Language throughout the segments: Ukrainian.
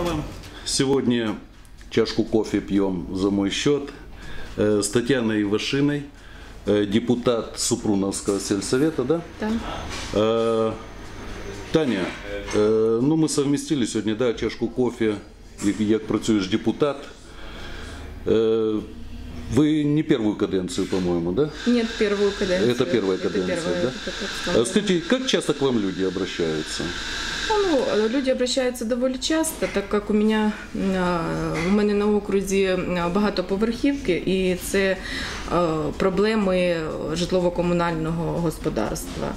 Ярослава. Сегодня чашку кофе пьем за мой счет с Татьяной Ивашиной, депутат Супруновского сельсовета, да? Да. Таня, ну мы совместили сегодня, да, чашку кофе, и як працюєш депутат. Вы не первую каденцию, по-моему, да? Нет, первую каденцию. Это первая каденция, да? Скажите, как часто к вам люди обращаются? Ну, люди обращаються доволі часто, так як у мене на окрузі багатоповерхівки, і це проблеми житлово-комунального господарства.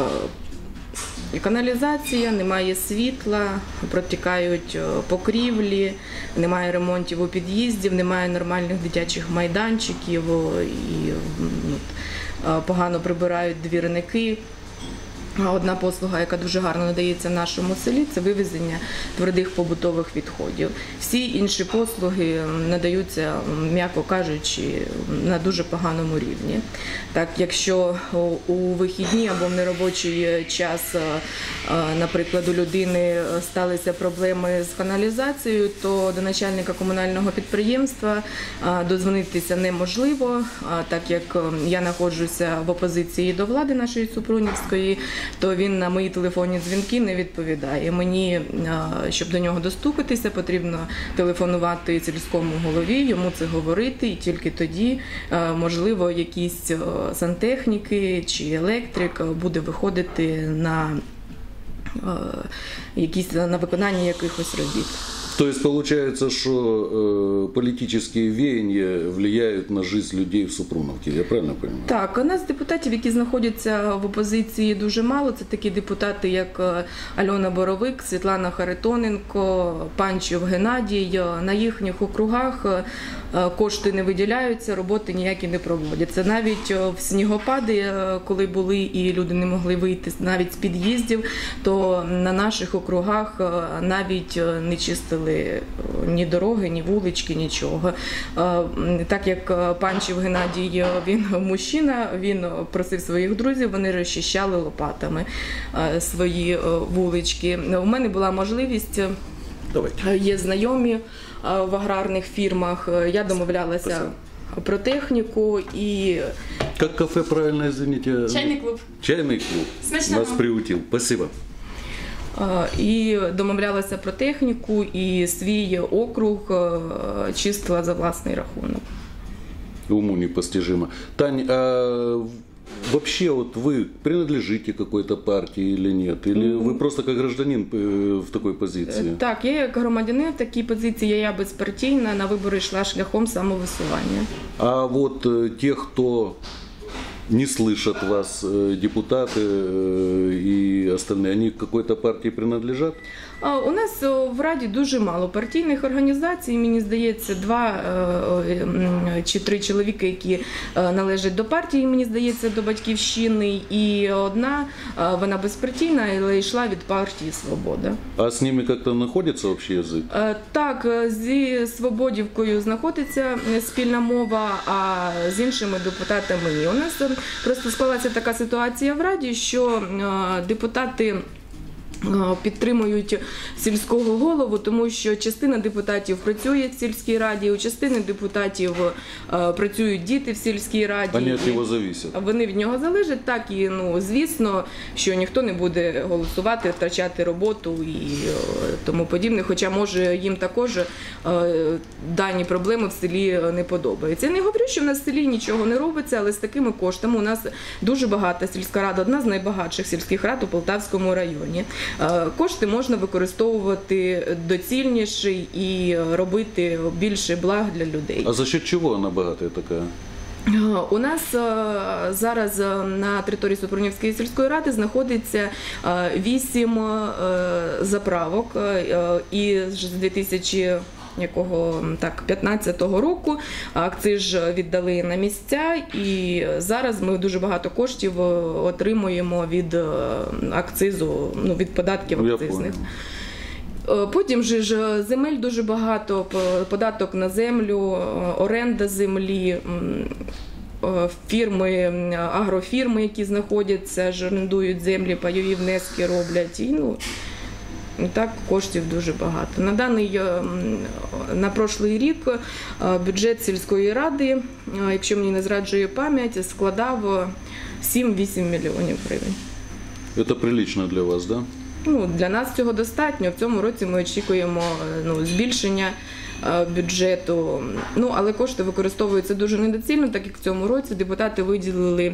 І каналізація, немає світла, протікають покрівлі, немає ремонтів у під'їздів, немає нормальних дитячих майданчиків, і погано прибирають двірники. Одна послуга, яка дуже гарно надається в нашому селі, це вивезення твердих побутових відходів. Всі інші послуги надаються, м'яко кажучи, на дуже поганому рівні. Так, якщо у вихідні або в неробочий час, наприклад, у людини сталися проблеми з каналізацією, то до начальника комунального підприємства додзвонитися неможливо, так як я знаходжуся в опозиції до влади нашої Супрунівської, то він на мої телефонні дзвінки не відповідає. Мені, щоб до нього достукатися, потрібно телефонувати сільському голові, йому це говорити, і тільки тоді, можливо, якісь сантехніки чи електрик буде виходити на виконання якихось робіт. То есть получается, что политические веяния влияют на жизнь людей в Супруновке, я правильно понимаю? Так, у нас депутатів, які знаходяться в опозиції, дуже мало. Це такі депутати, як Альона Боровик, Світлана Харитоненко, Панчів Геннадій. На їхніх округах кошти не виділяються, роботи ніякі не проводяться. Навіть в снігопади, коли були і люди не могли вийти навіть з під'їздів, то на наших округах навіть не чистили ні дороги, ні вулички, нічого. Так як Панчів Геннадій, він мужчина, він просив своїх друзів, вони розчищали лопатами свої вулички. У мене була можливість, є знайомі в аграрних фірмах, я домовлялася про техніку і... Как кафе, правильно, извините? Чайный клуб. Чайный клуб. Смачного. Нас приутил. Спасибо. І домовлялася про техніку, і свій округ чистила за власний рахунок. Уму непостижимо. Тань, а вообще вот вы принадлежите какой-то партии или нет? Или вы просто как гражданин в такой позиции? Так, я як громадянин в такій позиції, я безпартійна, на вибори йшла шляхом самовисування. А вот те, кто не слышат вас, депутаты и остальные, они к какой-то партии принадлежат? У нас в Раді дуже мало партійних організацій, мені здається, 2 чи 3 чоловіки, які належать до партії, мені здається, до Батьківщини, і одна, вона безпартійна, але йшла від партії «Свобода». А з ними як-то знаходиться общий язик? Так, зі «Свободівкою» знаходиться спільна мова, а з іншими депутатами ні. У нас просто склалася така ситуація в Раді, що депутати підтримують сільського голову, тому що частина депутатів працює в сільській раді, у частини депутатів працюють діти в сільській раді. Вони від нього залежать. Вони від нього залежать, так, і звісно, що ніхто не буде голосувати, втрачати роботу і тому подібне, хоча може їм також дані проблеми в селі не подобаються. Я не говорю, що в нас в селі нічого не робиться, але з такими коштами у нас дуже багата сільська рада, одна з найбагатших сільських рад у Полтавському районі. Кошти можна використовувати доцільніше і робити більше благ для людей. А за счет чого вона багата така? У нас зараз на території Супрунівської сільської ради знаходиться 8 заправок, і з 2015 року акциз віддали на місця, і зараз ми дуже багато коштів отримуємо від акцизу, від податків акцизних. Потім ж земель дуже багато, податок на землю, оренда землі, фірми, агрофірми, які знаходяться, орендують землі, пайові внески роблять. І, І так коштів дуже багато. На прошлий рік бюджет сільської ради, якщо мені не зраджує пам'ять, складав 7-8 мільйонів гривень. Это прилично для вас, да? Для нас цього достатньо. В цьому році ми очікуємо збільшення бюджету, але кошти використовуються дуже недоцільно, так як в цьому році депутати виділили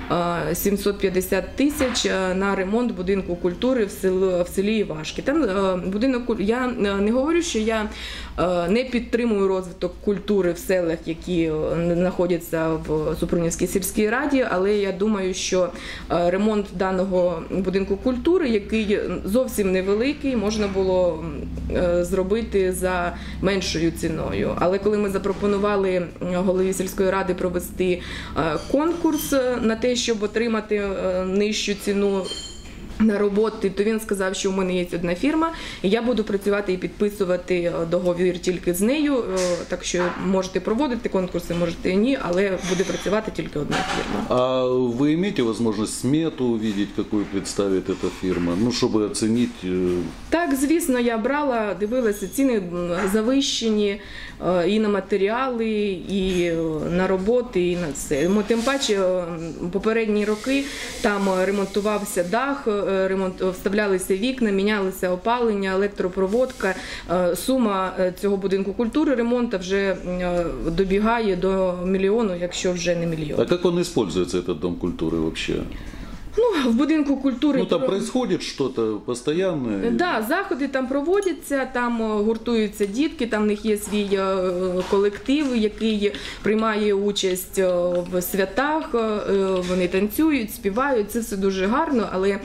750 тисяч на ремонт будинку культури в селі Івашки. Там я не говорю, що я не підтримую розвиток культури в селах, які знаходяться в Супрунівській сільській раді, але я думаю, що ремонт даного будинку культури, який зовсім невеликий, можна було зробити за меншою ціною. Але коли ми запропонували голові сільської ради провести конкурс на те, щоб отримати нижчу ціну на роботи, то він сказав, що в мене є одна фірма, і я буду працювати і підписувати договір тільки з нею, так що можете проводити конкурси, можете і ні, але буде працювати тільки одна фірма. А вы имеете возможность смету увидеть, какую представит эта фирма, чтобы оценить? Так, звісно, я брала, дивилася, ціни завищені і на матеріали, і на роботи, і на все. Тим паче, попередні роки там ремонтувався дах, вставлялися вікна, мінялися опалення, електропроводка. Сума цього будинку культури ремонту вже добігає до мільйону, якщо вже не мільйон. А как он используется, этот дом культуры вообще? В будинку культури... Там происходит что-то постоянное? Да, заходи там проводяться, там гуртуються дітки, там в них є свій колектив, який приймає участь в святах, вони танцюють, співають, це все дуже гарно, але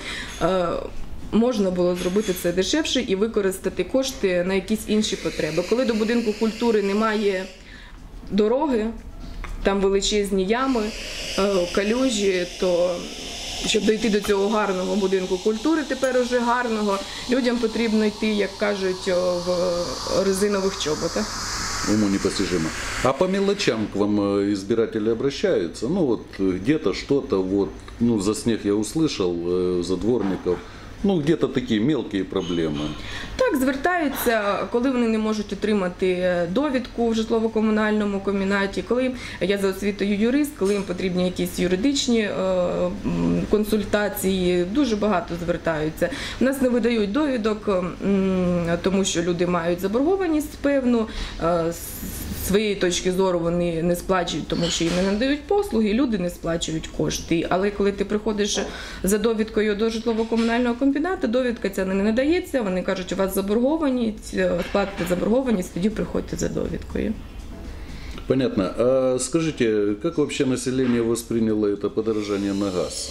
можна було зробити це дешевше і використати кошти на якісь інші потреби. Коли до будинку культури немає дороги, там величезні ями, калюжі, то щоб дойти до цього гарного будинку культури, тепер уже гарного, людям потрібно йти, як кажуть, в резинових чоботах. Уму непостижимо. А по мелочам к вам избиратели обращаются? Где-то что-то, за снег я услышал, за дворников. Где-то такі мелкі проблеми. Так, звертаються, коли вони не можуть отримати довідку в житлово-комунальному комбінаті, коли я за освітою юрист, коли їм потрібні якісь юридичні консультації, дуже багато звертаються. У нас не видають довідок, тому що люди мають заборгованість певну, з своєї точки зору вони не сплачують, тому що їм не надають послуги, люди не сплачують кошти. Але коли ти приходиш за довідкою до житлово-комунального комбінату, довідка ця не надається, вони кажуть, у вас заборгованість, сплатите заборгованість, тоді приходьте за довідкою. Понятно. А скажите, как вообще население восприняло это подорожание на газ?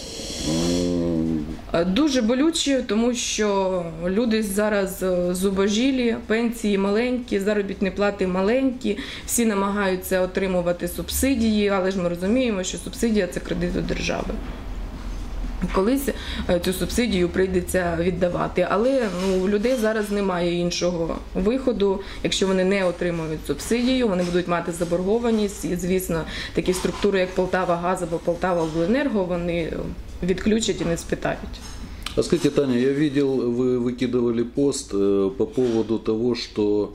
Дуже болюче, тому що люди зараз зубожілі, пенсії маленькі, заробітні плати маленькі, всі намагаються отримувати субсидії, але ж ми розуміємо, що субсидія – це кредит у держави. Колись цю субсидію прийдеться віддавати, але у людей зараз немає іншого виходу. Якщо вони не отримують субсидію, вони будуть мати заборгованість, і, звісно, такі структури, як Полтавагаз або Полтаваобленерго, вони відключать і не спитають. А скажите, Таня, я видел, вы выкидывали пост по поводу того, что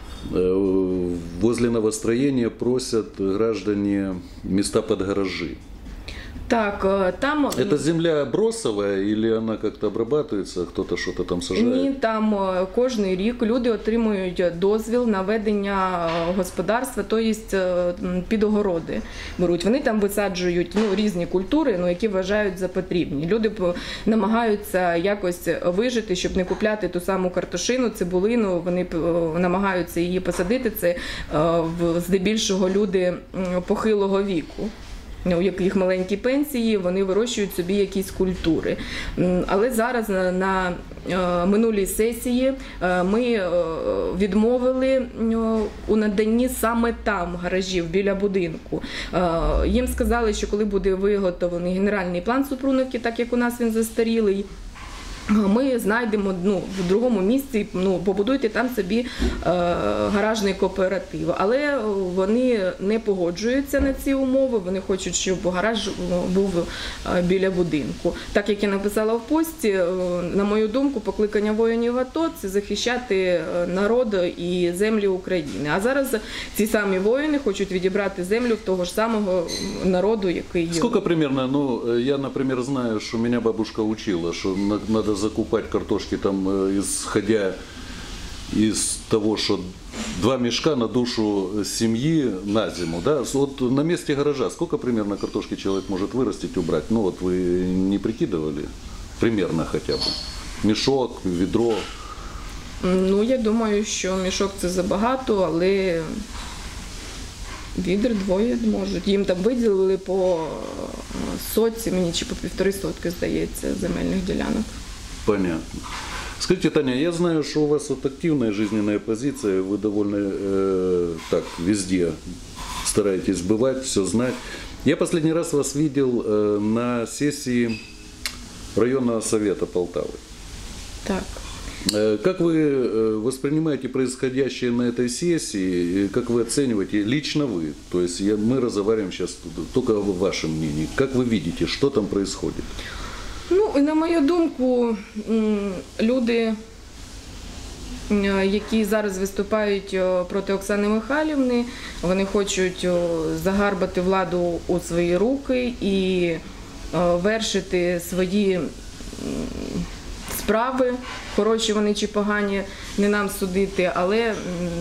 возле новостроения просят граждане места под гаражи. Так, там... Это земля бросовая или она как-то обрабатывается, кто-то что-то там сажает? Ні, там кожний рік люди отримують дозвіл на ведення господарства, тобто під огороди беруть. Вони там висаджують різні культури, які вважають за потрібні. Люди намагаються якось вижити, щоб не купляти ту саму картошину, цибулину, вони намагаються її посадити. Це здебільшого люди похилого віку, у яких маленькі пенсії, вони вирощують собі якісь культури. Але зараз на минулій сесії ми відмовили у наданні саме там гаражів, біля будинку. Їм сказали, що коли буде виготовлений генеральний план Супрунівки, так як у нас він застарілий, ми знайдемо в другому місці, побудуйте там собі гаражний кооператив. Але вони не погоджуються на ці умови, вони хочуть, щоб гараж був біля будинку. Так як я написала в пості, на мою думку, покликання воїнів АТО – це захищати народ і землі України. А зараз ці самі воїни хочуть відібрати землю в того ж самого народу, який... Сколько примерно, я, например, знаю, что меня бабушка учила, что надо закупать картошки там, исходя из того, что 2 мешка на душу семьи на зиму. Да? Вот на месте гаража сколько примерно картошки человек может вырастить, убрать? Ну вот вы не прикидывали? Примерно хотя бы. Мешок, ведро. Ну, я думаю, що мішок це забагато, але відер 2 можуть. Їм там виділили по 100, мені чи по 1,5 сотки, здається, земельних ділянок. Понятно. Скажите, Таня, я знаю, что у вас вот активная жизненная позиция, вы довольно так везде стараетесь бывать, все знать. Я последний раз вас видел на сессии районного совета Полтавы. Так. Как вы воспринимаете происходящее на этой сессии, как вы оцениваете, лично вы, то есть мы разговариваем сейчас только о вашем мнении, как вы видите, что там происходит? Ну, і на мою думку, люди, які зараз виступають проти Оксани Михайлівни, вони хочуть загарбати владу у свої руки і вершити свої справи, хороші вони чи погані, не нам судити, але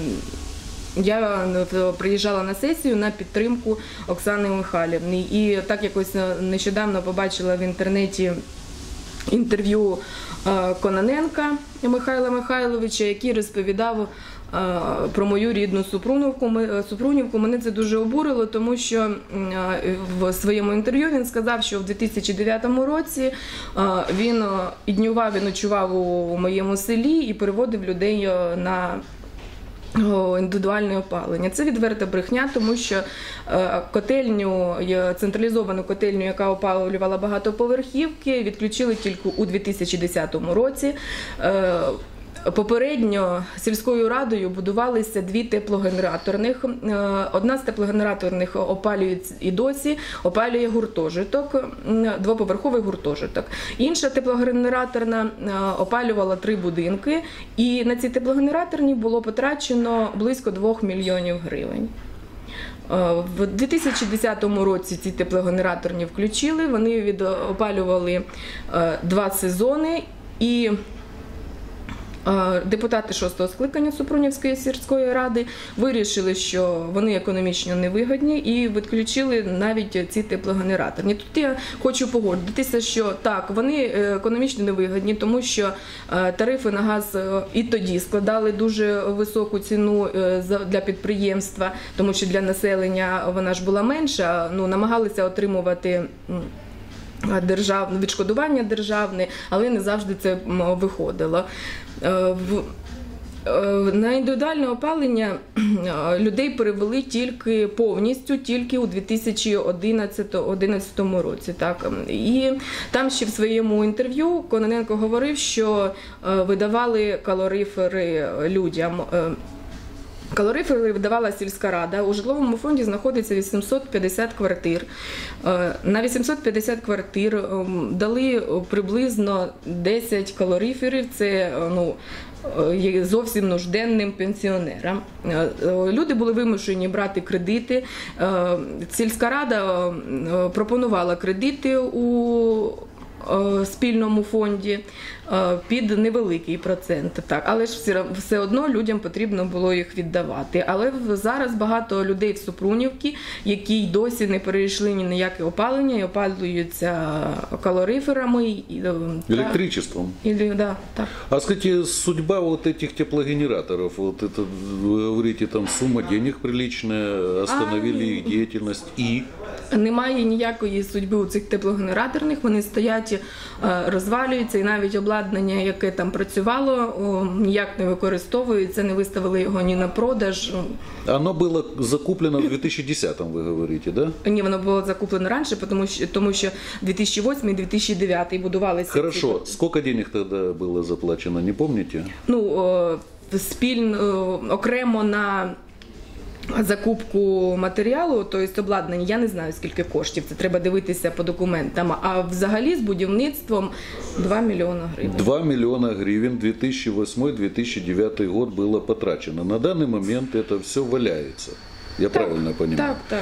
я приїжджала на сесію на підтримку Оксани Михайлівни. І так якось нещодавно побачила в інтернеті інтерв'ю Кононенка Михайла Михайловича, який розповідав про мою рідну Супрунівку. Мене це дуже обурило, тому що в своєму інтерв'ю він сказав, що в 2009 році він і днював, і ночував у моєму селі і переводив людей на індивідуальне опалення. Це відверта брехня, тому що котельню, централізовану котельню, яка опалювала багатоповерхівки, відключили тільки у 2010 році. Попередньо сільською радою будувалися 2 теплогенераторних. Одна з теплогенераторних опалює і досі, опалює гуртожиток, 2-поверховий гуртожиток. Інша теплогенераторна опалювала 3 будинки, і на ці теплогенераторні було потрачено близько 2 мільйонів гривень. В 2010 році ці теплогенераторні включили, вони опалювали 2 сезони, і депутати 6-го скликання Супрунівської сільської ради вирішили, що вони економічно невигідні, і відключили навіть ці теплогенераторні. Тут я хочу погодитися, що так, вони економічно невигідні, тому що тарифи на газ і тоді складали дуже високу ціну для підприємства, тому що для населення вона ж була менша, намагалися отримувати відшкодування державне, але не завжди це виходило. На індивідуальне опалення людей перевели повністю тільки у 2011 році. Так. І там ще в своєму інтерв'ю Кононенко говорив, що видавали калорифери людям. Калорифери видавала сільська рада. У житловому фонді знаходиться 850 квартир. На 850 квартир дали приблизно 10 калориферів. Це зовсім нужденним пенсіонерам. Люди були вимушені брати кредити. Сільська рада пропонувала кредити у спільному фонді під невеликий процент. Так, але ж все одно людям потрібно було їх віддавати. Але зараз багато людей в Супрунівці, які досі не перейшли ні на яке опалення і опалюються калориферами. Электричеством? Да, так. А скажите, судьба вот этих теплогенераторов, вот это, вы говорите, там сумма денег приличная, остановили их деятельность и... Немає ніякої судьби у цих теплогенераторних, вони стоять, розвалюються, і навіть обладнання, яке там працювало, ніяк не використовується, не виставили його ні на продаж. Оно было закуплено в 2010-м, вы говорите, да? Ні, воно було закуплено раніше, тому що 2008 і 2009 будувалися. Хорошо. Сколько денег тогда было заплачено, не помните? Ну, окремо на закупку матеріалу, тобто обладнання, я не знаю, скільки коштів, це треба дивитися по документам. А взагалі з будівництвом 2 мільйона гривень. 2 миллиона гривен 2008-2009 год было потрачено. На данный момент это все валяется. Я правильно понимаю? Так.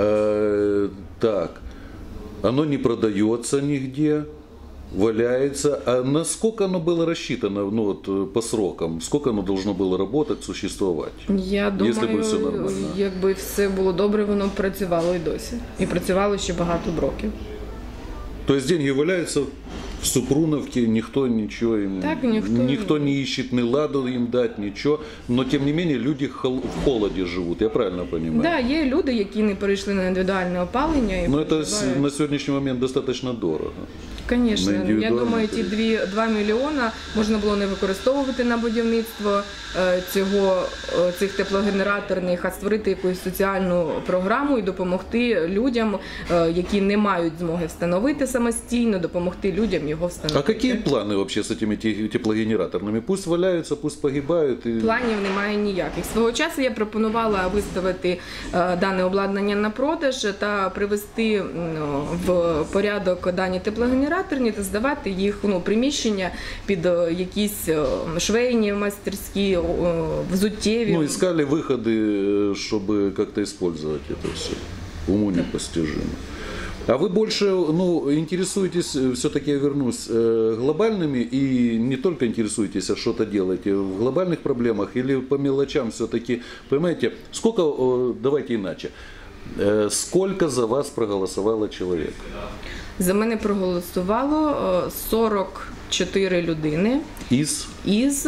Так. Оно не продается нигде, валяется. А насколько оно было рассчитано, ну, вот, по срокам? Сколько оно должно было работать, существовать? Я думаю, Если бы все нормально. якби все було добре, воно б працювало і досі. І працювало ще багато б років. То есть деньги валяются в Супруновке, никто ничего им, Так, никто не ищет ни ладу им дать, ничего. Но тем не менее люди в холоде живут, я правильно понимаю? Да, є люди, які не перейшли на індивідуальне опалення. І Но это проживають. на сегодняшний момент достаточно дорого. Звісно, на я індивідуальне думаю, ті 2 мільйона можна було не використовувати на будівництво цих теплогенераторних, а створити якусь соціальну програму і допомогти людям, які не мають змоги встановити самостійно, допомогти людям його встановити. А какие планы вообще с этими теплогенераторными? Пусть валяются, пусть погибают. И... Планів немає ніяких. Свого часу я пропонувала виставити дане обладнання на продаж та привести в порядок дані теплогенераторні та здавати їх приміщення під якісь швейні мастерські, взуттєві. Ну, искали выходы, чтобы как-то использовать это все. Уму непостижимо. А вы больше, интересуетесь, все-таки я вернусь, глобальными и не только интересуетесь, а что-то делаете в глобальных проблемах или по мелочам все-таки, понимаете, сколько, давайте иначе, сколько за вас проголосовало человек? За мене проголосувало 44 людини із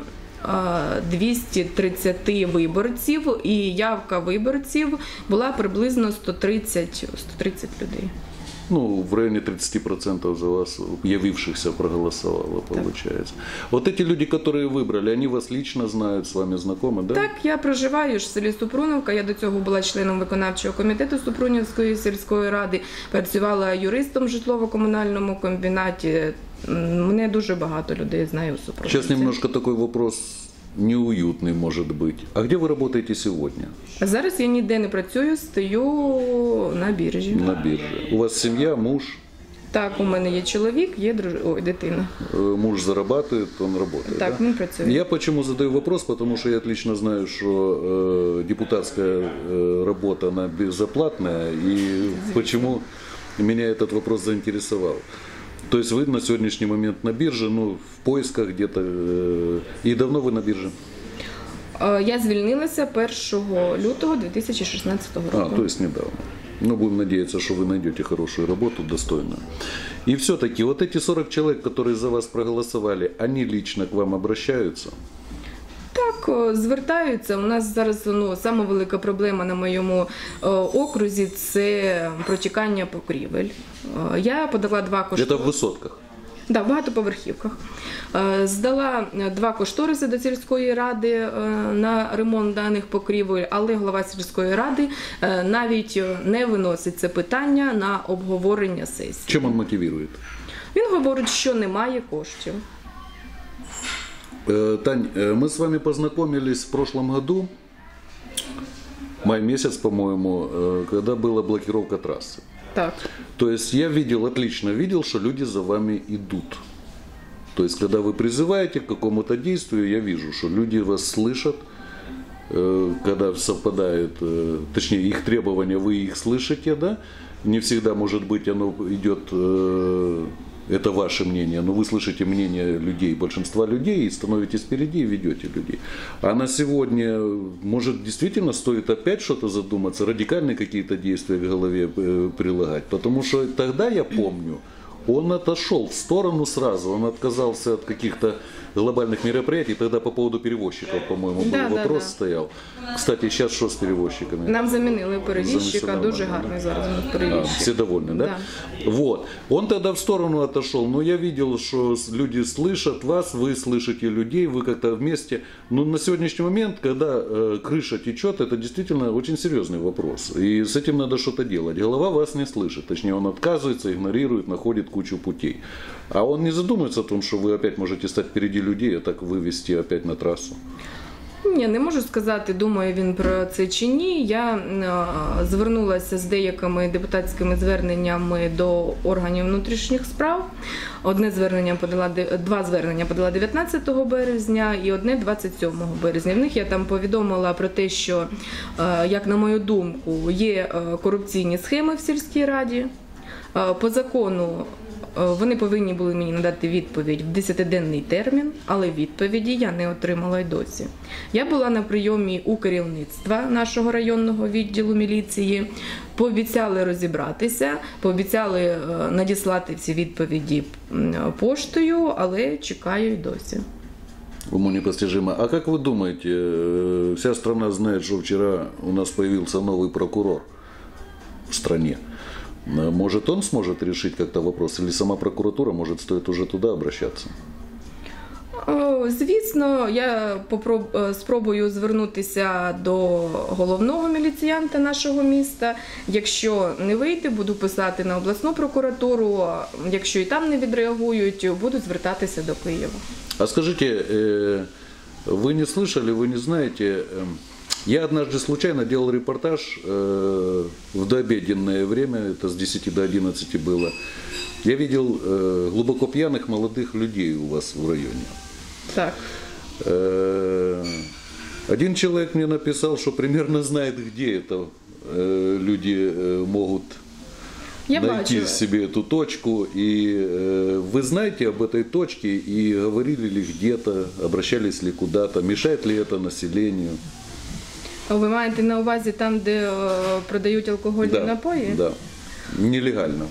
230 виборців, і явка виборців була приблизно 130 людей. Ну, в районе 30% за вас, явившихся, проголосовало, получается. Вот эти люди, которые выбрали, они вас лично знают, с вами знакомы, да? Так, я проживаю в селі Супруновка, я до цього була членом виконавчого комітету Супрунівської сільської ради, працювала юристом в житлово-комунальному комбінаті. Мене дуже багато людей знає у Супруновці. Сейчас немножко такой вопрос неуютный может быть. А где вы работаете сегодня? Зараз я ніде не працюю, стою на біржі. На бирже. У вас семья, муж? Так, у мене є чоловік, є дитина. Муж зарабатывает, он работает. Так, да? він працює. Я почему задаю вопрос, потому что я отлично знаю, что депутатская работа, она безоплатная, и почему меня этот вопрос заинтересовал. То есть вы на сегодняшний момент на бирже, в поисках где-то. И давно вы на бирже? Я звільнилася 1 лютого 2016 року. То есть недавно. Будем надеяться, что вы найдете хорошую работу, достойную. И все-таки вот эти 40 человек, которые за вас проголосовали, они лично к вам обращаются? Так, звертаються. У нас зараз сама велика проблема на моєму окрузі – це протікання покрівель. Я подала 2 кошториси. Это в высотках? Да, в багатоповерхівках. Здала 2 кошториси до сільської ради на ремонт даних покрівель, але голова сільської ради навіть не виносить це питання на обговорення сесії. Чим він мотивує? Він говорить, що немає коштів. Тань, мы с вами познакомились в прошлом году, май месяц, по-моему, когда была блокировка трассы. Так. То есть я отлично видел, что люди за вами идут. То есть когда вы призываете к какому-то действию, я вижу, что люди вас слышат, когда совпадает, точнее их требования, вы их слышите, да? Не всегда, может быть, оно идет, это ваше мнение, но вы слышите мнение людей, большинства людей, и становитесь впереди и ведете людей. А на сегодня, может, действительно стоит опять что-то задуматься, радикальные какие-то действия в голове прилагать, потому что тогда, я помню, он отошел в сторону сразу, он отказался от каких-то глобальных мероприятий. Тогда по поводу перевозчиков, по-моему, был Да, вопрос да. стоял. Кстати, сейчас что с перевозчиками? Нам замінили перевізчика, Замінили дуже нормально, гарний зараз у нас А, перевізчик. все довольны, да? Вот. Он тогда в сторону отошел, но я видел, что люди слышат вас, вы слышите людей, вы как-то вместе. Но на сегодняшний момент, когда крыша течет, это действительно очень серьезный вопрос. И с этим надо что-то делать. Голова вас не слышит, точнее он отказывается, игнорирует, находит кучу путей. А он не задумывается о том, что вы опять можете стать впереди людей, а так вывести опять на трассу. Ні, не можу сказати, думає він про це чи ні. Я звернулася з деякими депутатськими зверненнями до органів внутрішніх справ. Два звернення подала 19 березня і одне 27 березня. В них я там повідомила про те, що, як на мою думку, є корупційні схеми в сільській раді. По закону вони повинні були мені надати відповідь в 10-денний термін, але відповіді я не отримала й досі. Я була на прийомі у керівництва нашого районного відділу міліції, пообіцяли розібратися, пообіцяли надіслати всі відповіді поштою, але чекаю й досі. Уму непостижимо. А как вы думаете, вся страна знает, что вчера у нас появился новый прокурор в стране? Может, он сможет решить как-то вопрос? Или сама прокуратура, может, стоит уже туда обращаться? Звісно, я спробую звернутися до головного міліціянта нашого міста. Якщо не вийде, буду писати на обласну прокуратуру. Якщо і там не відреагують, буду звертатися до Києва. А скажите, вы не слышали, вы не знаете, я однажды случайно делал репортаж в дообеденное время, это с 10 до 11 было. Я видел глубоко пьяных молодых людей у вас в районе. Так. Один человек мне написал, что примерно знает, где это люди могут Я найти бачила. себе эту точку. И вы знаете об этой точке и говорили ли где-то, обращались ли куда-то, мешает ли это населению? Ви маєте на увазі там, де продають алкогольні напої? Да, нелегально.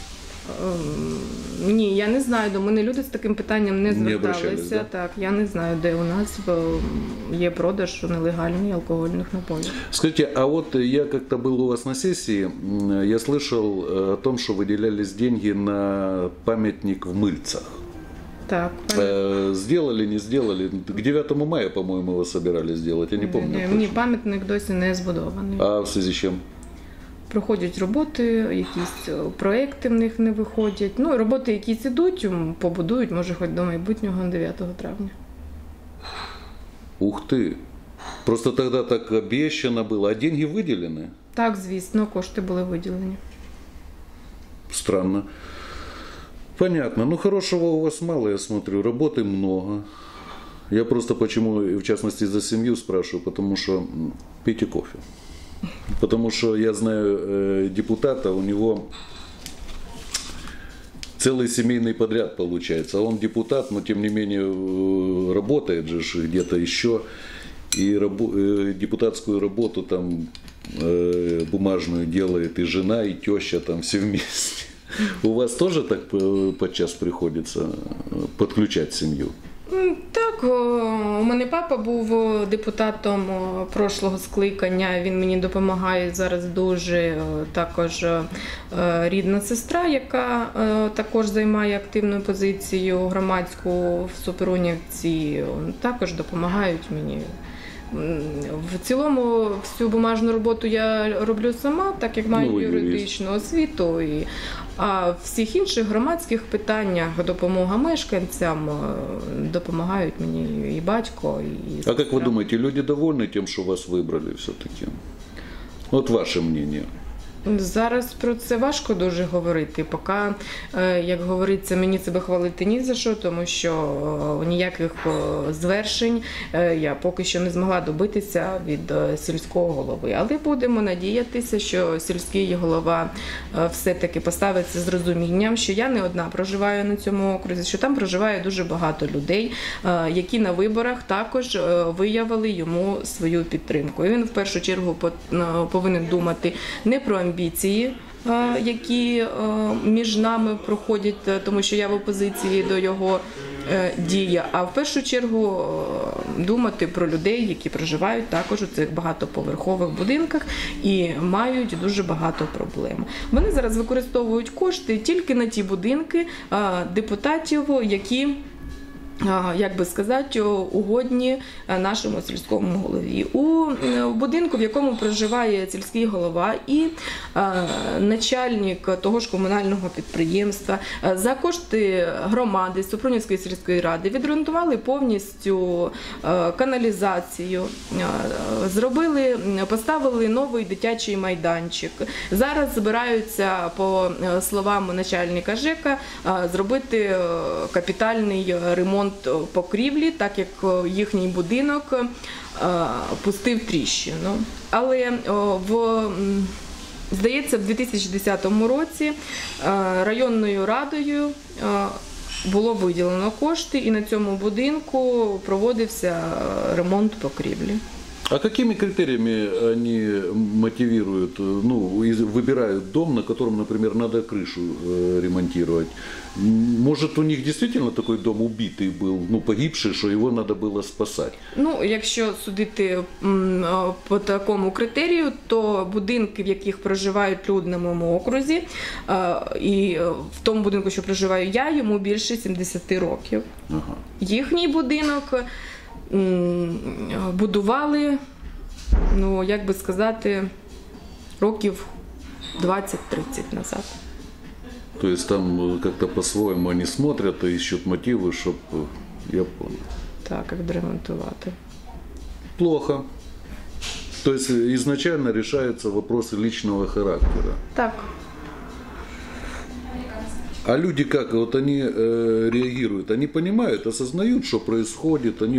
Ні, я не знаю, до мене люди з таким питанням не обращались, зверталися. да? Так, я не знаю, де у нас є продаж нелегальних алкогольних напоїв. Скажите, а вот я как-то был у вас на сессии, я слышал о том, что выделялись деньги на памятник в Мыльцах. Так. Сделали, не сделали? К 9 мая, по-моему, его собирались сделать, я не помню. Ні, точно. пам'ятник досі не збудований. А в связи с чем? Проходять роботи, якісь проекти в них не виходять. Ну, роботи якісь ідуть, побудують, може, хоч до майбутнього 9 травня. Ух ты! Просто тогда так обещано было, а деньги выделены? Так, звісно, кошти були виділені. Странно. Понятно. Ну, хорошего у вас мало, я смотрю. Работы много. Я просто почему, в частности, за семью спрашиваю, потому что пейте кофе. Потому что я знаю депутата, у него целый семейный подряд получается. Он депутат, но тем не менее работает же где-то еще. И депутатскую работу там бумажную делает и жена, и теща там все вместе. У вас тоже так подчас приходится подключать семью? Так, у мене папа був депутатом прошлого скликання, він мені допомагає зараз дуже, також рідна сестра, яка також займає активну позицію громадську в Супрунівці, також допомагають мені. В цілому всю бумажну роботу я роблю сама, так як маю юридичну освіту. А в всіх інших громадських питаннях допомога мешканцям допомагають мені і батько, і сестра. А как вы думаете, люди довольны тем, что вас выбрали все-таки? Вот ваше мнение. Зараз про це важко дуже говорити. Поки, як говориться, мені себе хвалити ні за що, тому що ніяких звершень я поки що не змогла добитися від сільського голови. Але будемо надіятися, що сільський голова все-таки поставиться з розумінням, що я не одна проживаю на цьому окрузі, що там проживає дуже багато людей, які на виборах також виявили йому свою підтримку. І він в першу чергу повинен думати не про амбіції які між нами проходять, тому що я в опозиції до його дії, а в першу чергу думати про людей, які проживають також у цих багатоповерхових будинках і мають дуже багато проблем. Вони зараз використовують кошти тільки на ті будинки депутатів, які, як би сказати, угодні нашому сільському голові. У будинку, в якому проживає сільський голова і начальник того ж комунального підприємства, за кошти громади, Супрунівської сільської ради відремонтували повністю каналізацію, поставили новий дитячий майданчик. Зараз збираються, по словам начальника ЖЕКа, зробити капітальний ремонт покрівлі, так як їхній будинок пустив тріщину. Але здається, в 2010 році районною радою було виділено кошти, і на цьому будинку проводився ремонт покрівлі. А какими критериями они мотивируют, выбирают дом, на котором, например, надо крышу ремонтировать? Может, у них действительно такой дом убитый был, погибший, что его надо было спасать? Якщо судити по такому критерію, то будинки, в яких проживають люди на моєму окрузі, і в тому будинку, що проживаю я, йому більше 70 років. Ага. Їхній будинок будували, як би сказати, років 20-30 назад. То есть там как-то по-своему они смотрят и ищут мотивы, чтобы... Я понял. Так, як доремонтувати. Плохо. То есть изначально решаются вопросы личного характера. Так. А люди как? Вот они реагируют, они понимают, осознают, что происходит, они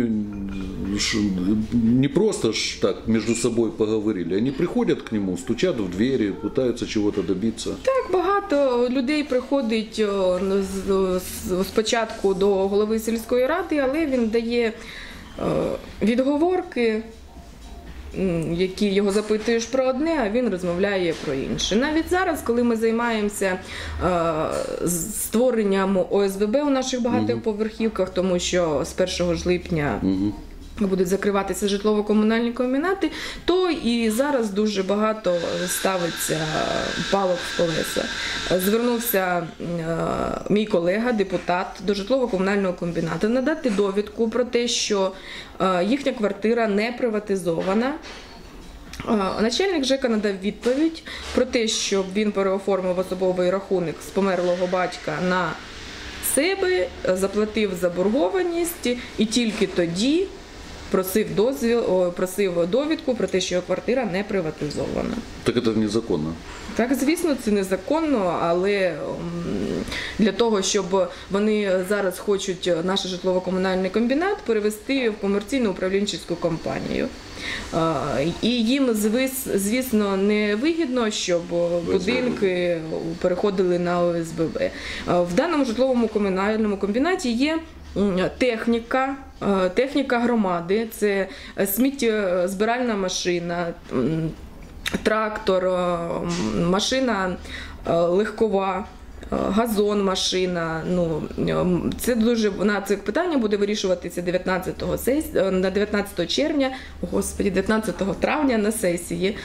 не просто так между собой поговорили, они приходят к нему, стучат в двери, пытаются чего-то добиться. Так, багато людей приходить спочатку до голови сільської ради, але він дає відговорки, які його запитуєш про одне, а він розмовляє про інше. Навіть зараз, коли ми займаємося створенням ОСББ у наших багатоповерхівках, тому що з 1 липня будуть закриватися житлово-комунальні комбінати, то і зараз дуже багато ставиться палок в колеса. Звернувся мій колега, депутат, до житлово-комунального комбінату надати довідку про те, що їхня квартира не приватизована. Начальник ЖЕКа надав відповідь про те, щоб він переоформив особовий рахунок з померлого батька на себе, заплатив заборгованість і тільки тоді просив довідку про те, що його квартира не приватизована. Так це незаконно. Так, звісно, це незаконно, але для того, щоб вони зараз хочуть наш житлово-комунальний комбінат перевести в комерційну управлінчу компанію. І їм, звісно, не вигідно, щоб будинки переходили на ОСББ. В даному житловому комунальному комбінаті є техніка громади, це сміттєзбиральна машина, трактор, машина легкова, газон, машина. Це це питання буде вирішуватися 19 травня на сесії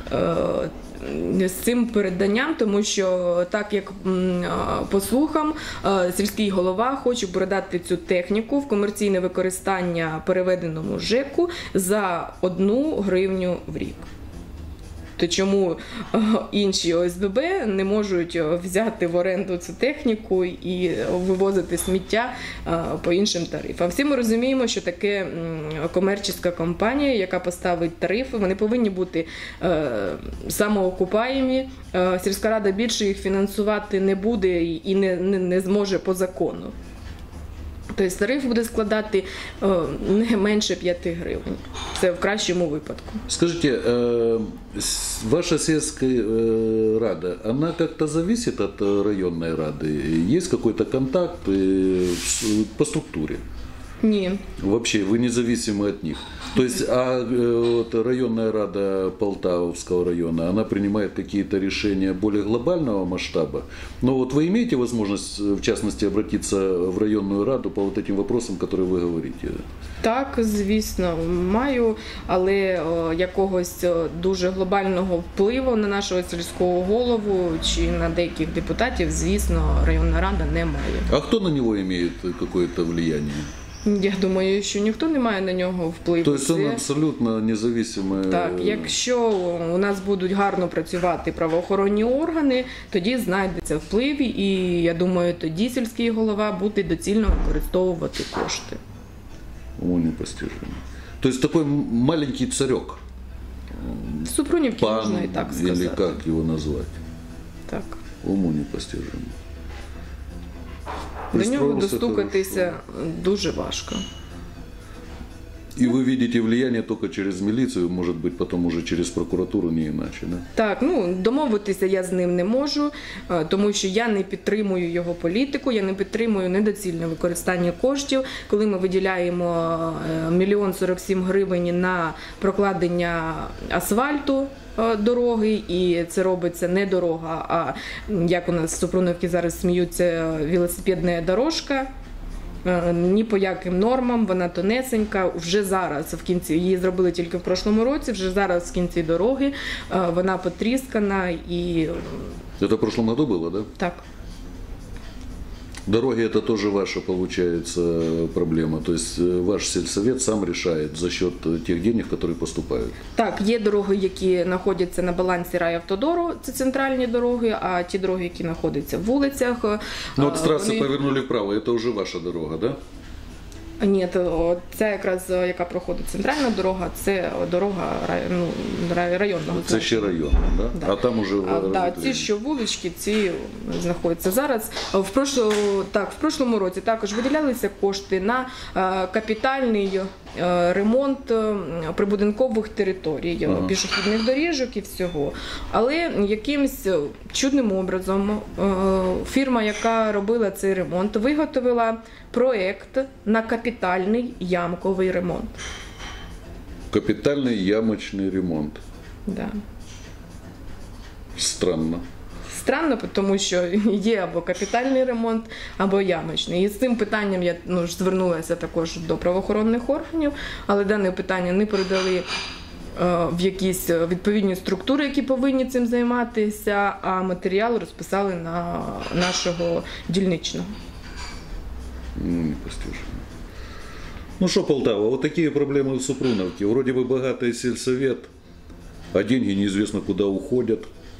з цим переданням, тому що, так як по слухам, сільський голова хоче передати цю техніку в комерційне використання переведеному ЖЕКу за 1 гривню в рік. То чому інші ОСББ не можуть взяти в оренду цю техніку і вивозити сміття по іншим тарифам? Всі ми розуміємо, що таке комерційна компанія, яка поставить тарифи, вони повинні бути самоокупаємі. Сільська рада більше їх фінансувати не буде і не зможе по закону. Тобто тариф буде складати не менше 5 гривень. Це в кращому випадку. Скажите, ваша сельская рада, она как-то зависит от районной рады? Есть какой-то контакт по структуре? Ні. Вообще, вы независимы от них. То есть, вот районная рада Полтавского района, она принимает какие-то решения более глобального масштаба. Но вот вы имеете возможность, в частности, обратиться в районную раду по вот этим вопросам, которые вы говорите? Так, звісно, маю, але якогось дуже глобального впливу на нашого сільського голову чи на деяких депутатів, звісно, районна рада не має. А кто на него имеет какое-то влияние? Я думаю, що ніхто не має на нього впливу. То есть он абсолютно независимый? Так, якщо у нас будуть гарно працювати правоохоронні органи, тоді знайдеться вплив, і я думаю, тоді сільський голова буде доцільно використовувати кошти. Уму непостижимо. То есть такой маленький царек? В Супрунівці Пан, можна і так сказати. или как его назвать? Так. Уму непостижимо. До нього Пристроился достукатися хорошо. дуже важко. И вы видите влияние только через милицию, может быть, потом уже через прокуратуру, не иначе, да? Так, домовитися я з ним не можу, тому що я не підтримую його політику, я не підтримую недоцільне використання коштів. Коли ми виділяємо 1 047 000 гривень на прокладення асфальту дороги, і це робиться не дорога, а, як у нас в Супрунівці зараз сміються, велосипедна дорожка. Ні по яким нормам, вона тонесенька, вже зараз в кінці, її зробили тільки в прошлому році, вже зараз в кінці дороги, вона потріскана і... Это в прошлом году было, да? Так. Дороги это тоже ваша, получается, проблема. То есть ваш сельсовет сам решает за счет тех денег, которые поступают. Так, є дороги, які знаходяться на балансі райавтодору, це центральні дороги, а ті дороги, які знаходяться в вулицях... Ну вот с трассы повернули вправо, это уже ваша дорога, да? Ні, це якраз, яка проходить центральна дорога, це дорога районного. Це ще район, да? Да. А там уже... Так, ці, що вулички, ці знаходяться зараз. В прошлому році також виділялися кошти на капітальний ремонт прибудинкових територій, пішохідних доріжок і всього. Але якимось чудним образом фірма, яка робила цей ремонт, виготовила проєкт на капітальний ямковий ремонт. Капитальный ямочный ремонт. Да. Странно. Странно, тому що є або капітальний ремонт, або ямочний. І з цим питанням я звернулася також до правоохоронних органів, але дане питання не передали в якісь відповідні структури, які повинні цим займатися, а матеріал розписали на нашого дільничного. Непостижимо. Ну что, Полтава, вот такие проблемы в Супруновке. Вроде бы богатый сельсовет, а деньги неизвестно куда уходят.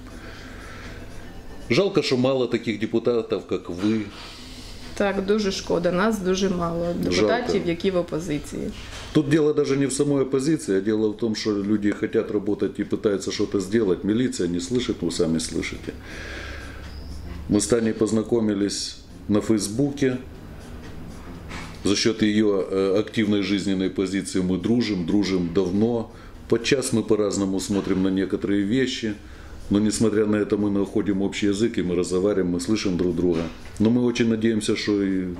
Жалко, что мало таких депутатов, как вы. Так, дуже шкода. Нас дуже мало депутатів, Жалко. які в опозиції. Тут дело даже не в самой оппозиции, а дело в том, что люди хотят работать и пытаются что-то сделать. Милиция не слышит, вы сами слышите. Мы с Таней познакомились на Фейсбуке. За счет ее активной жизненной позиции мы дружим давно. Подчас мы по-разному смотрим на некоторые вещи. Но несмотря на это мы находим общий язык, и мы разговариваем, мы слышим друг друга. Но мы очень надеемся, что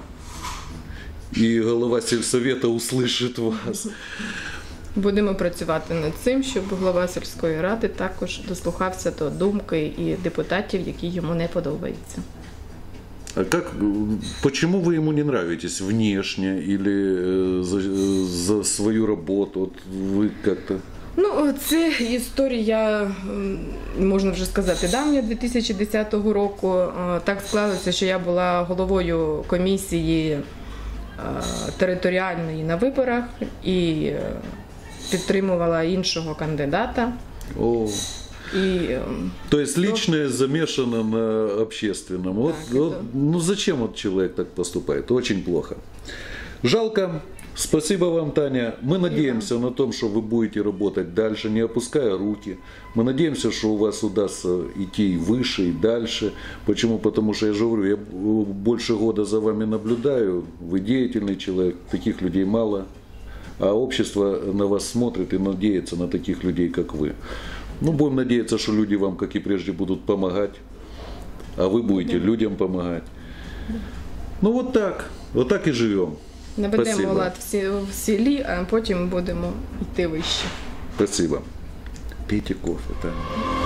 и голова сельсовета услышит вас. Будемо працювати над цим, щоб голова сільської ради також дослухався до думки і депутатів, які йому не подобаються. А почему вы ему не нравитесь внешне или за свою работу? Вот вы как-то... Це історія, можна вже сказати, давня, 2010 року. Так склалося, що я була головою комісії територіальної на виборах і підтримувала іншого кандидата. О. И, то есть личное замешано на общественном. Зачем вот человек так поступает? Очень плохо. Жалко. Спасибо вам, Таня. Мы надеемся на том, что вы будете работать дальше, не опуская руки. Мы надеемся, что у вас удастся идти и выше, и дальше. Почему? Потому что, я же говорю, я больше года за вами наблюдаю. Вы деятельный человек, таких людей мало. А общество на вас смотрит и надеется на таких людей, как вы. Будем надеяться, что люди вам, как и прежде, будут помогать. А вы будете людям помогать. Вот так и живем. Наведемо Спасибо. лад в селі, а потім будемо йти вище. Спасибо. Пейте кофе, да.